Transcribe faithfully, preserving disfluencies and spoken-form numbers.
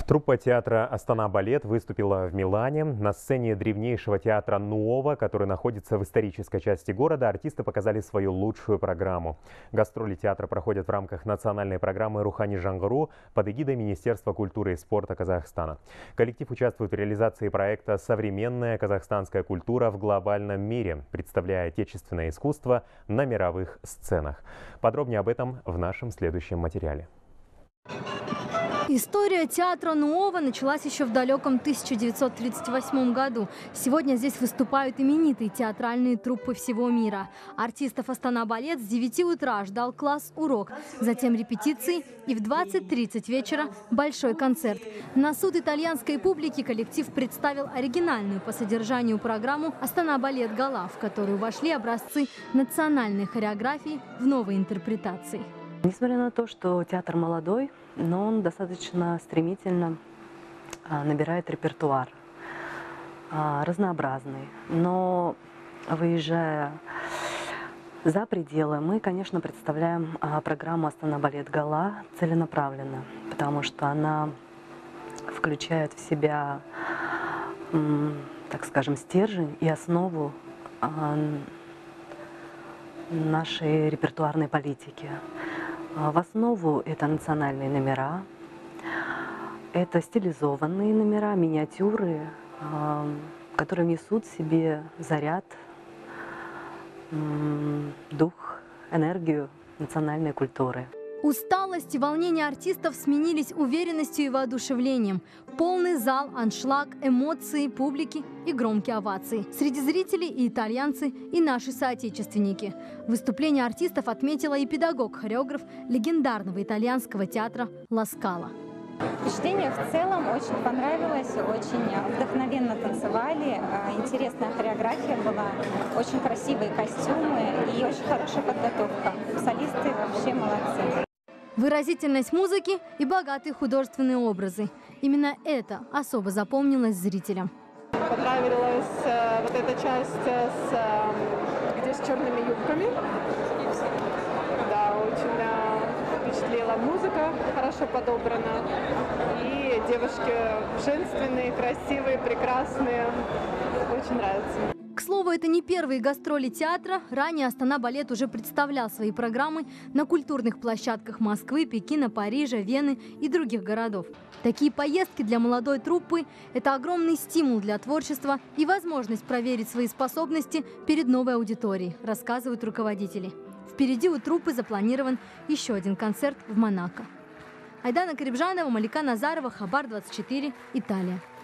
Труппа театра «Астана Балет» выступила в Милане. На сцене древнейшего театра Нуово, который находится в исторической части города, артисты показали свою лучшую программу. Гастроли театра проходят в рамках национальной программы «Рухани Жаңғыру» под эгидой Министерства культуры и спорта Казахстана. Коллектив участвует в реализации проекта «Современная казахстанская культура в глобальном мире», представляя отечественное искусство на мировых сценах. Подробнее об этом в нашем следующем материале. История театра Нуово началась еще в далеком тысяча девятьсот тридцать восьмом году. Сегодня здесь выступают именитые театральные труппы всего мира. Артистов «Астана Балет» с девяти утра ждал класс-урок, затем репетиции и в двадцать тридцать вечера большой концерт. На суд итальянской публики коллектив представил оригинальную по содержанию программу «Астана Балет Гала», в которую вошли образцы национальной хореографии в новой интерпретации. Несмотря на то, что театр молодой, но он достаточно стремительно набирает репертуар, разнообразный. Но выезжая за пределы, мы, конечно, представляем программу «Астана Балет Гала» целенаправленно, потому что она включает в себя, так скажем, стержень и основу нашей репертуарной политики. В основу это национальные номера, это стилизованные номера, миниатюры, которые несут в себе заряд, дух, энергию национальной культуры. Усталость и волнение артистов сменились уверенностью и воодушевлением. Полный зал, аншлаг, эмоции публики и громкие овации. Среди зрителей и итальянцы, и наши соотечественники. Выступление артистов отметила и педагог-хореограф легендарного итальянского театра Ла Скала. Впечатление в целом очень понравилось, очень вдохновенно танцевали, интересная хореография была, очень красивые костюмы и очень хорошая подготовка. Солисты вообще молодцы. Выразительность музыки и богатые художественные образы. Именно это особо запомнилось зрителям. Понравилась э, вот эта часть, с, э, где с черными юбками. Да, очень э, впечатлила музыка, хорошо подобрана. И девушки женственные, красивые, прекрасные. Очень нравится. К слову, это не первые гастроли театра. Ранее «Астана Балет» уже представлял свои программы на культурных площадках Москвы, Пекина, Парижа, Вены и других городов. Такие поездки для молодой труппы – это огромный стимул для творчества и возможность проверить свои способности перед новой аудиторией, рассказывают руководители. Впереди у труппы запланирован еще один концерт в Монако. Айдана Карибжанова, Малика Назарова, Хабар двадцать четыре, Италия.